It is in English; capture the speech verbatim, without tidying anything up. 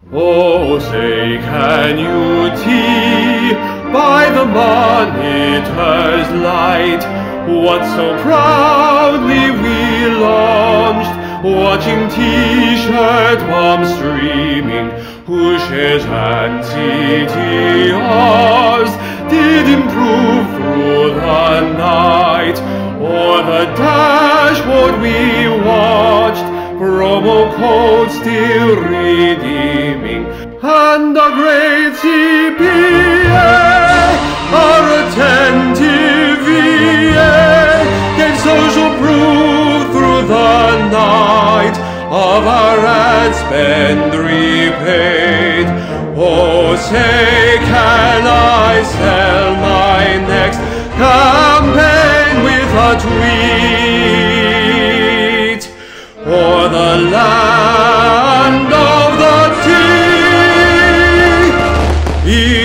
Oh, say can you tea by the monitor's light what so proudly we launched, watching T-shirt bombs streaming, pushes and C T Rs did improve through the night. O'er the dashboard we watched, promo code still redeeming, and our great C P A, our attentive V A, gave social proof through the night of our ad spend repaid. Oh, say can I sell my next campaign with a tweet, or the land of the tea?